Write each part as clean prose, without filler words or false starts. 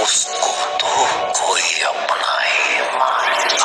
उसको तो कोई अपना ही मारेगा।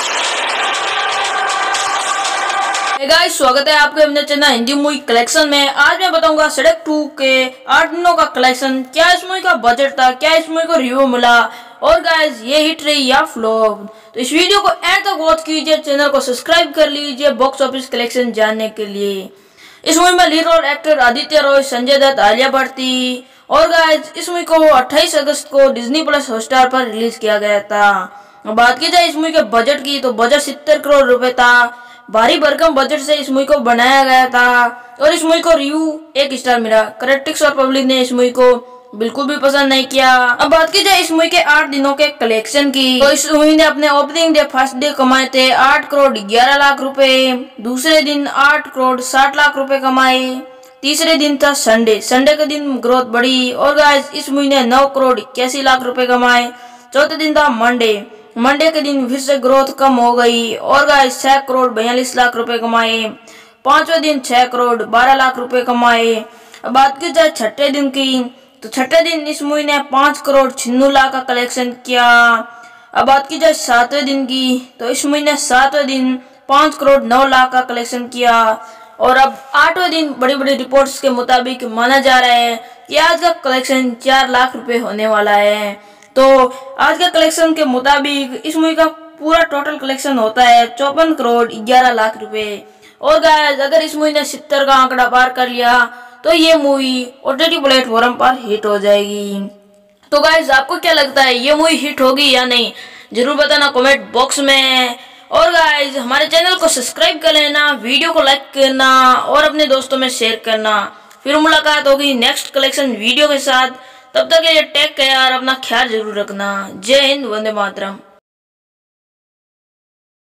हे गाइस, स्वागत है आपके अपने चैनल हिंदी मूवी कलेक्शन में। आज मैं बताऊंगा सड़क 2 के 8 दिनों का कलेक्शन। क्या इस मूवी का बजट था, क्या इस मूवी को रिव्यू मिला, और गाइस ये हिट रही या फ्लॉप। तो इस वीडियो को एंड तक वॉच कीजिए, चैनल को सब्सक्राइब कर लीजिए बॉक्स ऑफिस कलेक्शन जानने के लिए। इस मूवी में lead role actor Aditya Roy, Sanjay Dutt, Alia Bhatt थी। और गाइस इस मूवी को 28 अगस्त को डिज्नी प्लस हॉटस्टार पर रिलीज किया गया था। बात की जाए इस मूवी के बजट की, तो बजट 70 करोड़ रुपए था। भारी भरकम बजट से इस मूवी को बनाया गया था और इस मूवी को रिव्यू 1 स्टार मिला। क्रिटिक्स और पब्लिक ने इस मूवी को बिल्कुल भी पसंद नहीं किया। अब बात की जाए इस मूवी के 8 दिनों के कलेक्शन की, तो इस मूवी ने अपने ओपनिंग डे फर्स्ट डे कमाए थे 8 करोड़ 11 लाख रुपए। दूसरे दिन 8 करोड़ 60 लाख रुपए कमाए। तीसरे दिन था संडे के दिन ग्रोथ बढ़ी और गाइस इस मूवी ने 9 करोड़ 81 लाख रुपए कमाए। चौथे दिन था मंडे के दिन फिर से ग्रोथ कम हो गई और गाइस 6 करोड़ 42 लाख रुपए कमाए। पांचवें दिन 6 करोड़ 12 लाख रुपए कमाए। अब बात की जाए छठे दिन की, तो छठे दिन इस मूवी ने 5 करोड़ 96 लाख का कलेक्शन किया। अब बात की जाए सातवें दिन की, तो इस मूवी ने 7वें दिन 5 करोड़ 9 लाख का कलेक्शन किया। और अब 8वें दिन बड़ी बड़ी रिपोर्ट्स के मुताबिक माना जा रहा है कि आज का कलेक्शन 4 लाख रुपए होने वाला है। तो आज के कलेक्शन के मुताबिक इस मूवी का पूरा टोटल कलेक्शन होता है 54 करोड़ 11 लाख रुपए। और गाइस अगर इस मूवी ने 70 का आंकड़ा पार कर लिया तो ये मूवी ओटीटी प्लेटफॉर्म पर हिट हो जाएगी। तो गाइस आपको क्या लगता है, ये मूवी हिट होगी या नहीं, जरूर बताना कमेंट बॉक्स में। और गाइस हमारे चैनल को सब्सक्राइब कर लेना, वीडियो को लाइक करना और अपने दोस्तों में शेयर करना। फिर मुलाकात होगी नेक्स्ट कलेक्शन वीडियो के साथ। तब तक ये टेक केयर, अपना ख्याल जरूर रखना। जय हिंद, वंदे मातरम।